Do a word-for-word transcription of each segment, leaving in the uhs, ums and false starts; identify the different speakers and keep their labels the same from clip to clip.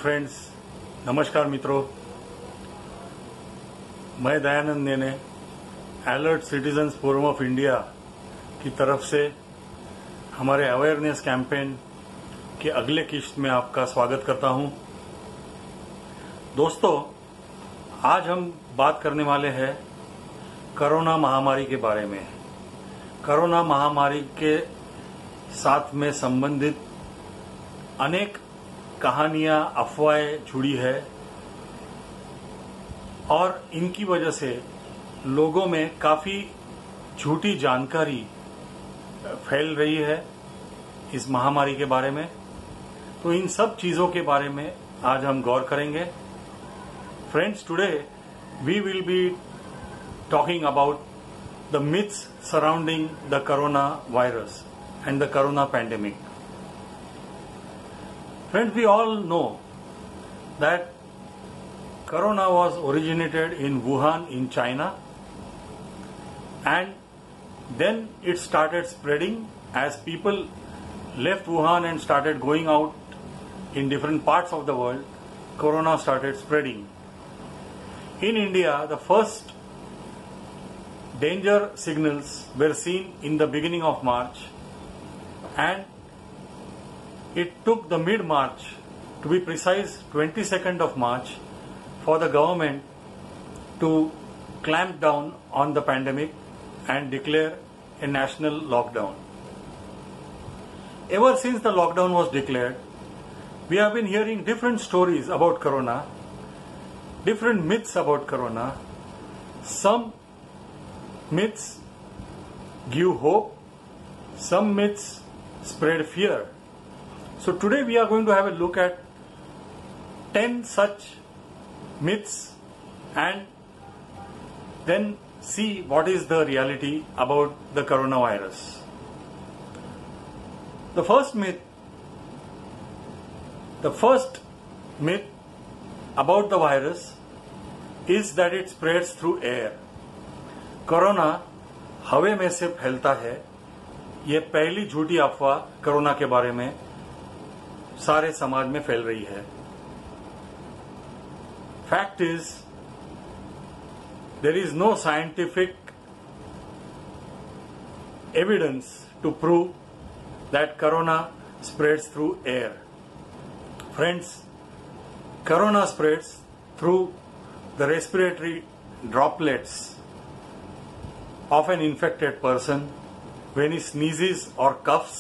Speaker 1: Friends, नमस्कार मित्रों। मैं Dayanand Nene alert citizens forum of India की तरफ से हमारे अवेयरनेस कैंपेन के अगले किस्त में आपका स्वागत करता हूं। दोस्तों, आज हम बात करने वाले हैं कोरोना महामारी के बारे में। कोरोना महामारी के साथ में संबंधित अनेक कहानियां, अफवाहें जुड़ी है और इनकी वजह से लोगों में काफी झूठी जानकारी फैल रही है इस महामारी के बारे में। तो इन सब चीजों के बारे में आज हम गौर करेंगे। Friends, today we will be talking about the myths surrounding the corona virus and the corona pandemic. Friends, we all know that Corona was originated in Wuhan in China, and then it started spreading as people left Wuhan and started going out in different parts of the world. Corona started spreading. In India, the first danger signals were seen in the beginning of March, and it took the mid-March, to be precise twenty-second of March, for the government to clamp down on the pandemic and declare a national lockdown. Ever since the lockdown was declared, we have been hearing different stories about Corona, different myths about Corona. Some myths give hope, some myths spread fear. So today we are going to have a look at ten such myths and then see what is the reality about the coronavirus. The first myth, the first myth about the virus is that it spreads through air. Corona हवा में से फैलता है। ये पहली झूठी अफवाह corona के बारे में सारे समाज में फैल रही है। Fact is, there is no scientific evidence to prove that corona spreads through air. Friends, corona spreads through the respiratory droplets of an infected person when he sneezes or coughs,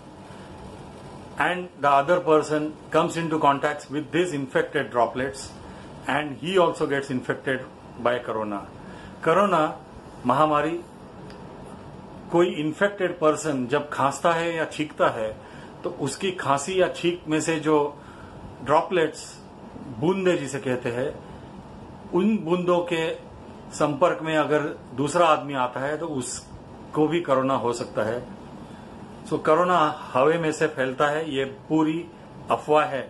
Speaker 1: and the other person comes into contact with these infected droplets and he also gets infected by corona. Corona महामारी, कोई infected person जब खांसता है या छींकता है तो उसकी खांसी या छींक में से जो ड्रॉपलेट्स, बूंदे जिसे कहते हैं, उन बूंदों के संपर्क में अगर दूसरा आदमी आता है तो उसको भी कोरोना हो सकता है। सो कोरोना हवा में से फैलता है, ये पूरी अफवाह है।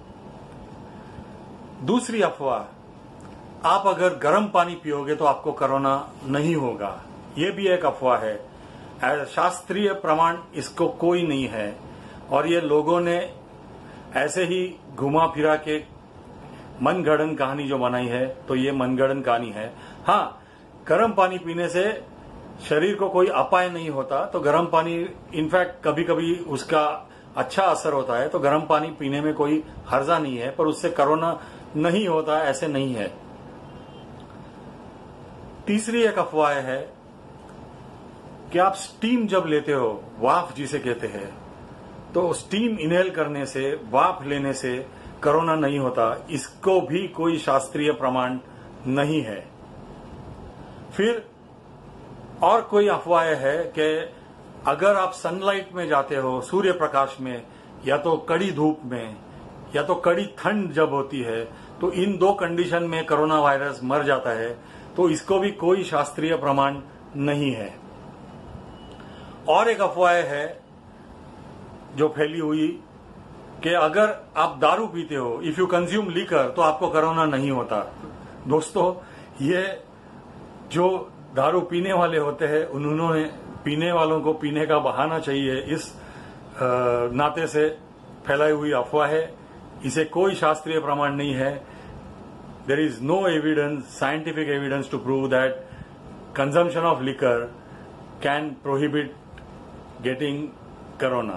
Speaker 1: दूसरी अफवाह, आप अगर गर्म पानी पियोगे तो आपको कोरोना नहीं होगा, ये भी एक अफवाह है। शास्त्रीय प्रमाण इसको कोई नहीं है और ये लोगों ने ऐसे ही घुमा फिरा के मनगढ़ंत कहानी जो बनाई है, तो ये मनगढ़ंत कहानी है। हाँ, गर्म पानी पीने से शरीर को कोई अपाय नहीं होता, तो गर्म पानी इनफैक्ट कभी कभी उसका अच्छा असर होता है, तो गर्म पानी पीने में कोई हर्जा नहीं है, पर उससे कोरोना नहीं होता, ऐसे नहीं है। तीसरी एक अफवाह है कि आप स्टीम जब लेते हो, वाफ जिसे कहते हैं, तो स्टीम इनहेल करने से, वाफ लेने से कोरोना नहीं होता। इसको भी कोई शास्त्रीय प्रमाण नहीं है। फिर और कोई अफवाह है कि अगर आप सनलाइट में जाते हो, सूर्य प्रकाश में, या तो कड़ी धूप में, या तो कड़ी ठंड जब होती है, तो इन दो कंडीशन में कोरोना वायरस मर जाता है, तो इसको भी कोई शास्त्रीय प्रमाण नहीं है। और एक अफवाह है जो फैली हुई कि अगर आप दारू पीते हो, इफ यू कंज्यूम लीकर, तो आपको कोरोना नहीं होता। दोस्तों, ये जो दारू पीने वाले होते हैं, उन्होंने पीने वालों को पीने का बहाना चाहिए, इस नाते से फैलाई हुई अफवाह है। इसे कोई शास्त्रीय प्रमाण नहीं है. There is no evidence, scientific evidence to prove that consumption of liquor can prohibit getting corona.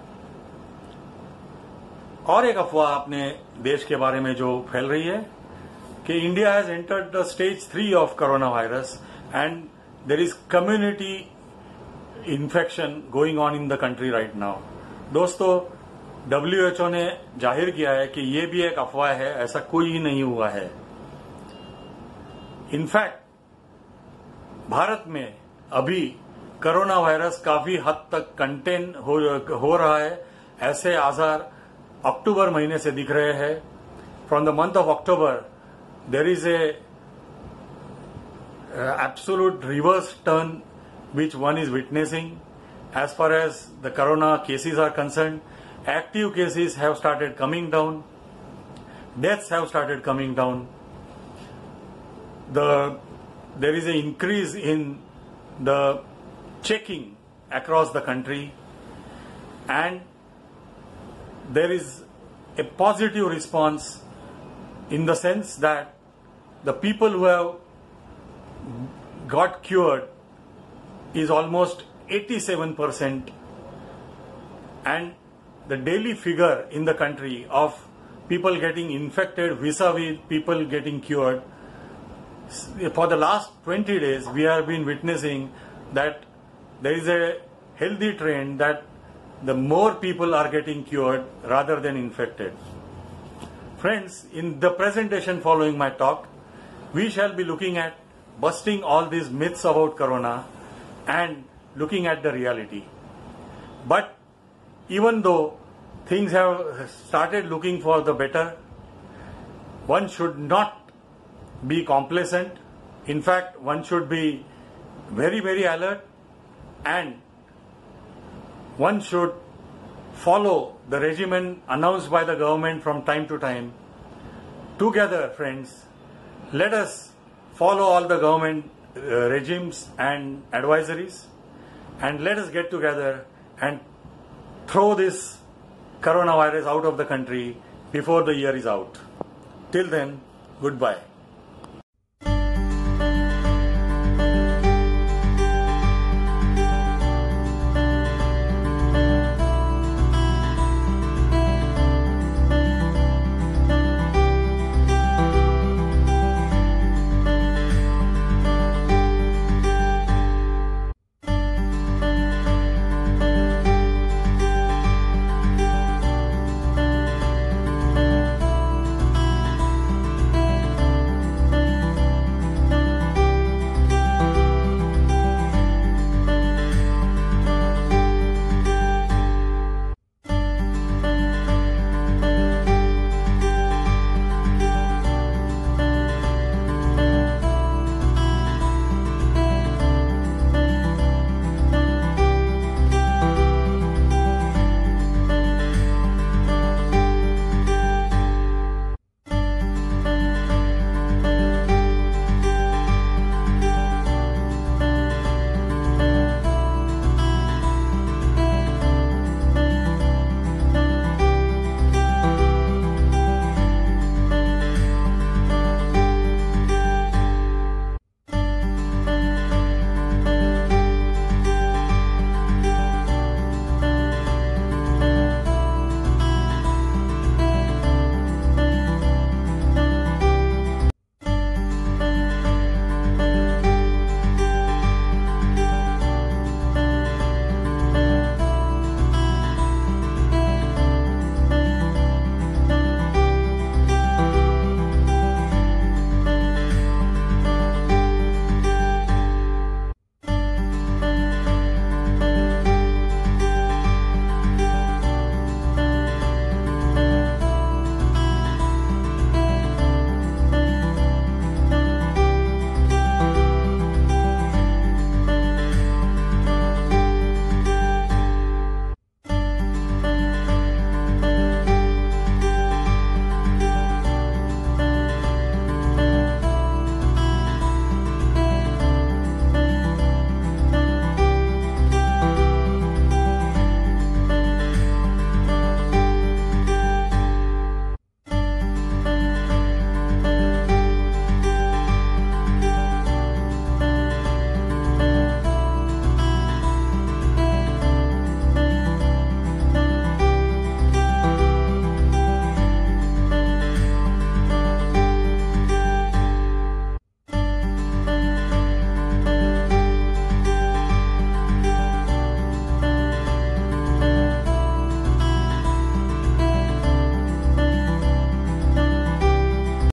Speaker 1: और एक अफवाह अपने देश के बारे में जो फैल रही है कि India has entered the stage three of corona virus and there is community infection going on in the country right now. दोस्तों, डब्ल्यू एच ओ ने जाहिर किया है कि ये भी एक अफवाह है, ऐसा कोई ही नहीं हुआ है. इनफैक्ट भारत में अभी कोरोना वायरस काफी हद तक कंटेन हो, हो रहा है. ऐसे आसार अक्टूबर महीने से दिख रहे हैं. From the month of October there is a absolute reverse turn which one is witnessing as far as the corona cases are concerned. Active cases have started coming down. Deaths have started coming down. The there is an increase in the checking across the country, and there is a positive response in the sense that the people who have got cured is almost eighty-seven percent, and the daily figure in the country of people getting infected vis-a-vis people getting cured, for the last twenty days we have been witnessing that there is a healthy trend that the more people are getting cured rather than infected. Friends, in the presentation following my talk, we shall be looking at busting all these myths about corona and looking at the reality. But even though things have started looking for the better, one should not be complacent. In fact, one should be very, very alert, and one should follow the regimen announced by the government from time to time. Together, friends, let us follow all the government Uh, regimes and advisories, and let us get together and throw this coronavirus out of the country before the year is out. Till then, goodbye.